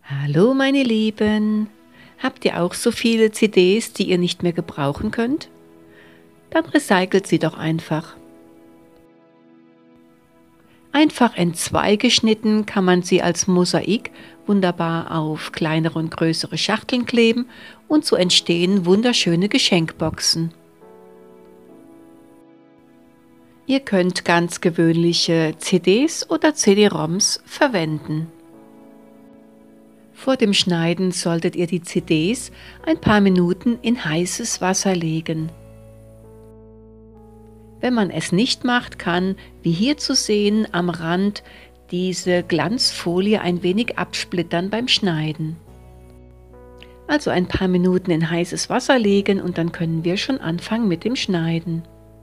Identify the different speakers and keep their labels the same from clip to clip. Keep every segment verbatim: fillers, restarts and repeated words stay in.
Speaker 1: Hallo meine Lieben, habt ihr auch so viele C Ds, die ihr nicht mehr gebrauchen könnt? Dann recycelt sie doch einfach. Einfach entzwei geschnitten kann man sie als Mosaik wunderbar auf kleinere und größere Schachteln kleben und so entstehen wunderschöne Geschenkboxen. Ihr könnt ganz gewöhnliche C Ds oder C D-ROMs verwenden. Vor dem Schneiden solltet ihr die C Ds ein paar Minuten in heißes Wasser legen. Wenn man es nicht macht, kann, wie hier zu sehen, am Rand diese Glanzfolie ein wenig absplittern beim Schneiden. Also ein paar Minuten in heißes Wasser legen und dann können wir schon anfangen mit dem Schneiden.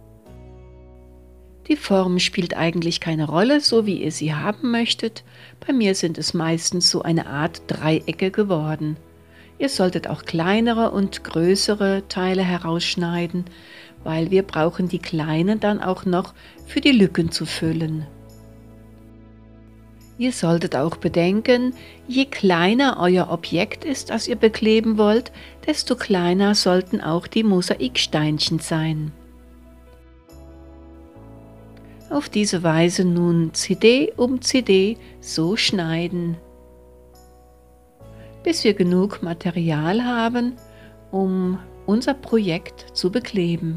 Speaker 1: Die Form spielt eigentlich keine Rolle, so wie ihr sie haben möchtet. Bei mir sind es meistens so eine Art Dreiecke geworden. Ihr solltet auch kleinere und größere Teile herausschneiden, weil wir brauchen die kleinen dann auch noch für die Lücken zu füllen. Ihr solltet auch bedenken, je kleiner euer Objekt ist, das ihr bekleben wollt, desto kleiner sollten auch die Mosaiksteinchen sein. Auf diese Weise nun C D um C D so schneiden, bis wir genug Material haben, um unser Projekt zu bekleben.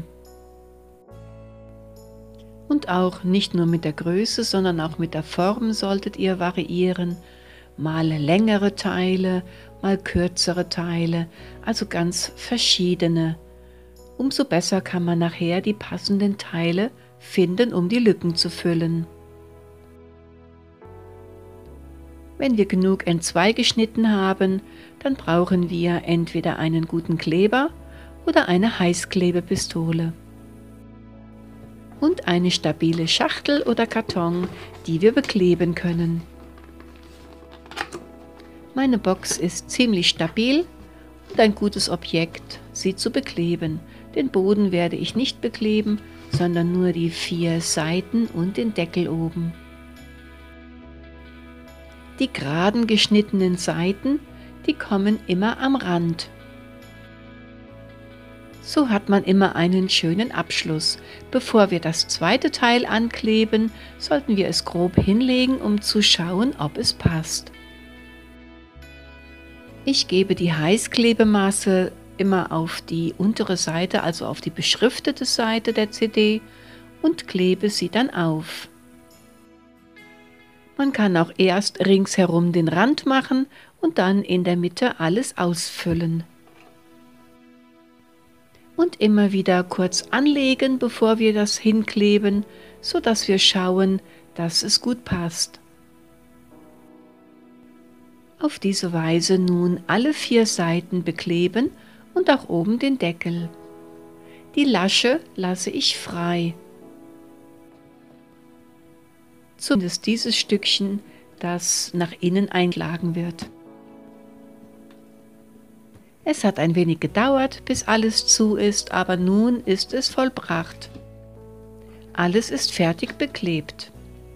Speaker 1: Und auch nicht nur mit der Größe, sondern auch mit der Form solltet ihr variieren. Mal längere Teile, mal kürzere Teile, also ganz verschiedene. Umso besser kann man nachher die passenden Teile finden, um die Lücken zu füllen. Wenn wir genug entzwei geschnitten haben, dann brauchen wir entweder einen guten Kleber oder eine Heißklebepistole und eine stabile Schachtel oder Karton, die wir bekleben können. Meine Box ist ziemlich stabil und ein gutes Objekt, sie zu bekleben. Den Boden werde ich nicht bekleben, sondern nur die vier Seiten und den Deckel oben. Die geraden geschnittenen Seiten, die kommen immer am Rand. So hat man immer einen schönen Abschluss. Bevor wir das zweite Teil ankleben, sollten wir es grob hinlegen, um zu schauen, ob es passt. Ich gebe die Heißklebemasse immer auf die untere Seite, also auf die beschriftete Seite der C D und klebe sie dann auf. Man kann auch erst ringsherum den Rand machen und dann in der Mitte alles ausfüllen. Und immer wieder kurz anlegen, bevor wir das hinkleben, so dass wir schauen, dass es gut passt. Auf diese Weise nun alle vier Seiten bekleben und auch oben den Deckel. Die Lasche lasse ich frei. Zumindest dieses Stückchen, das nach innen einschlagen wird. Es hat ein wenig gedauert, bis alles zu ist, aber nun ist es vollbracht. Alles ist fertig beklebt.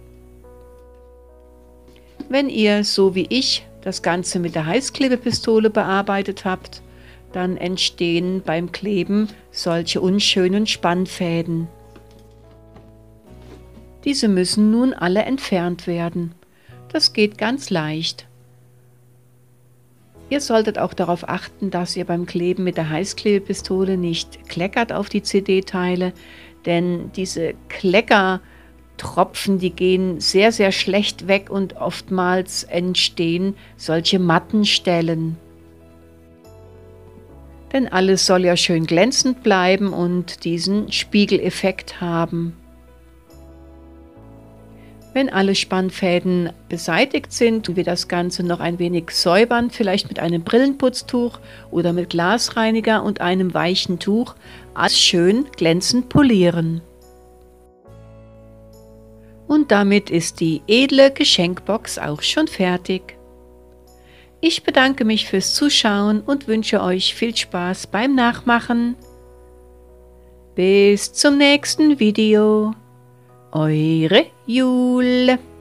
Speaker 1: Wenn ihr, so wie ich, das Ganze mit der Heißklebepistole bearbeitet habt, dann entstehen beim Kleben solche unschönen Spannfäden. Diese müssen nun alle entfernt werden. Das geht ganz leicht. Ihr solltet auch darauf achten, dass ihr beim Kleben mit der Heißklebepistole nicht kleckert auf die C D-Teile, denn diese Kleckertropfen, die gehen sehr, sehr schlecht weg und oftmals entstehen solche matten Stellen. Denn alles soll ja schön glänzend bleiben und diesen Spiegeleffekt haben. Wenn alle Spannfäden beseitigt sind und wir das Ganze noch ein wenig säubern, vielleicht mit einem Brillenputztuch oder mit Glasreiniger und einem weichen Tuch, alles schön glänzend polieren. Und damit ist die edle Geschenkbox auch schon fertig. Ich bedanke mich fürs Zuschauen und wünsche euch viel Spaß beim Nachmachen. Bis zum nächsten Video. Eure Jule.